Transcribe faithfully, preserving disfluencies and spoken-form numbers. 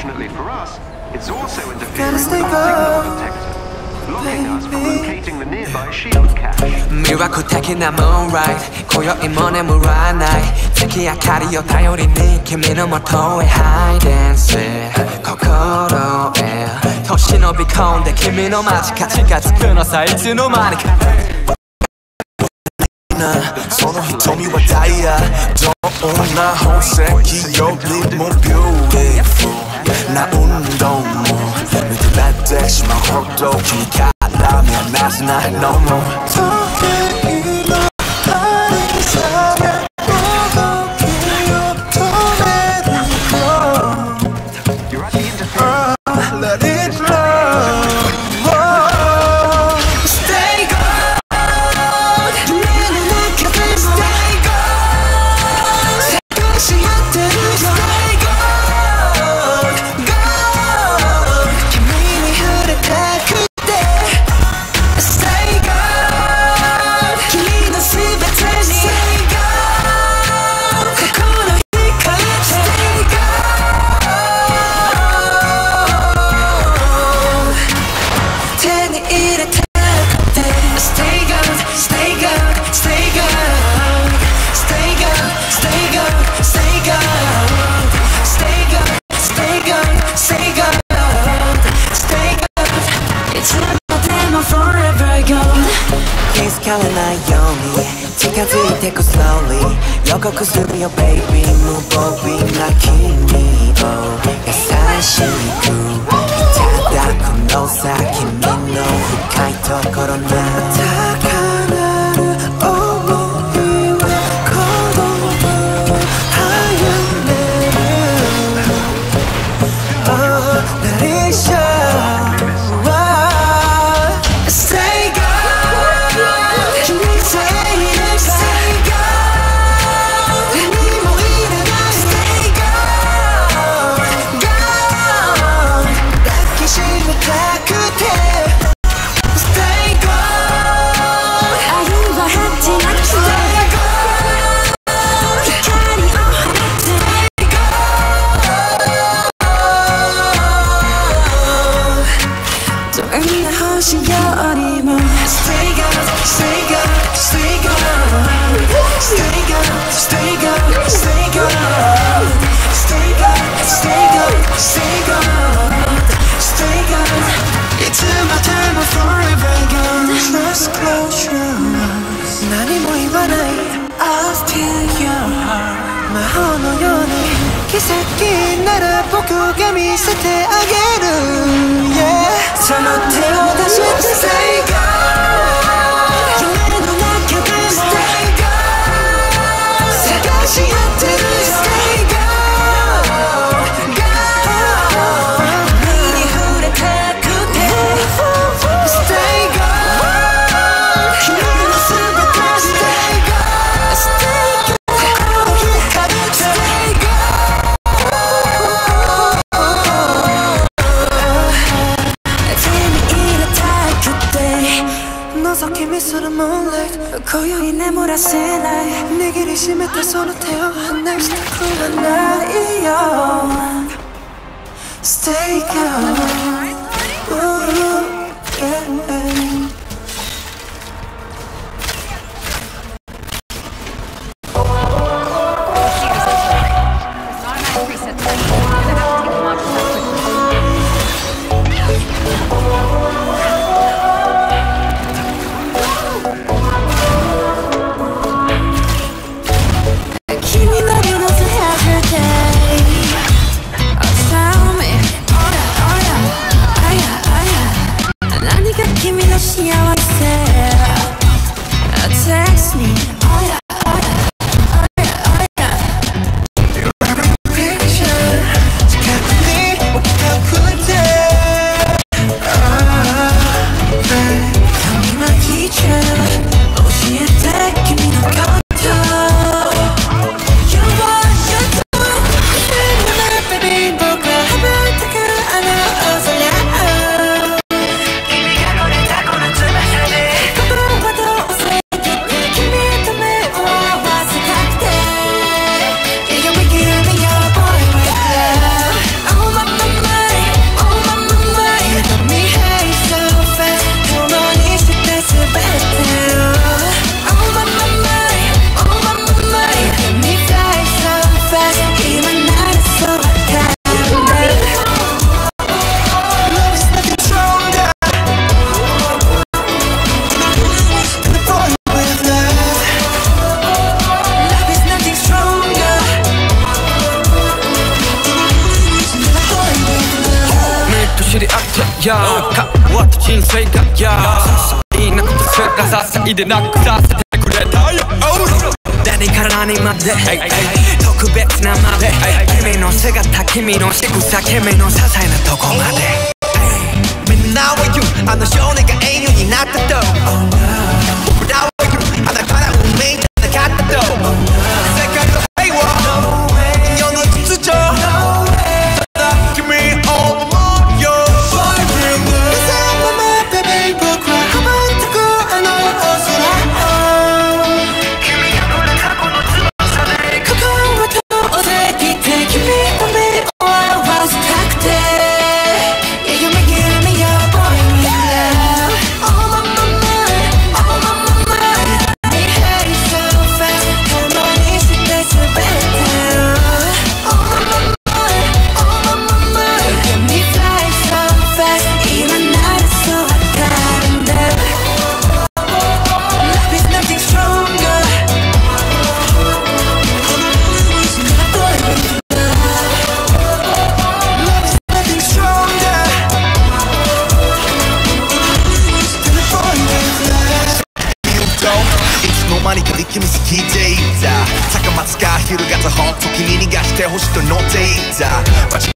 Unfortunately for us, it's also interfering with our signal detector, blocking us from locating the nearby shield cache. 미와쿠타키 나 moonlight 고요히 머네물 하나이 특히 아카리요 다요리 니君のもとへ hide and seek 心へと忍び込んで君の街か近づくのさいつの間にかその瞳はダイヤどんな宝石よりも beautiful な運動も見てられてしまうほど君から見離せないのも時の針さえ動きを止めるよ Let it flow Stay gold 夢の中で Stay gold 探し合ってる Stay gold Gold 君に触れたくて Stay gold 君のすべてに Stay gold 心に変えて Stay gold 手に入れたくて Stay gold Stay gold Stay gold Stay gold Stay gold Stay gold Stay gold Stay gold Stay gold Stay gold いつまでも forever gold 気づかれないように近づいてく slowly 予告するよ baby 無防備な君を優しくいただくのさ君の深いところな高鳴る想いは鼓動を早める Oh, let it show Stay gold 君さえいれば Stay gold 何もいらない Stay gold Gold 抱きしめたくて Stay gold 愛は果てなく Stay gold 光を放って Stay gold どんな星よりも Stay gold Stay gold Stay gold Stay gold Stay gold Stay gold Stay gold Stay gold Stay gold Stay gold いつまでも forever gold Just close your eyes 何も言わない I'll steal your heart 魔法のように奇跡なら僕が見せてあげる Yeah その手を出して Stay gold 夢の中で Stay gold 探し合ってる Stay gold Gold 身に触れたくて Stay gold 君のすべて Stay gold Stay gold 心光る Stay gold 手に入れたくて覗き見する moonlight 今宵眠らせない握りしめたその手を離したくはないよ Stay gold Ooh, yeah. Every day, oh, tell me, oh yeah, oh yeah. 走り合ってや変わった人生がやささいなことすらささいでなくさせてくれたよ誰から何まで特別なまで君の姿君の仕草君の些細なとこまでみんなは言うあの少年が英雄になったと僕らは言うあなたから運命じゃなかったと世界の平和世の秩序ただ君を思うよ僕は羽ばたくあの大空君がこれ過去の翼でここを通ってきて君の目を合わせたくて何か力みすぎていた高松か昼がたほんと君に逃がしてほしいと乗っていた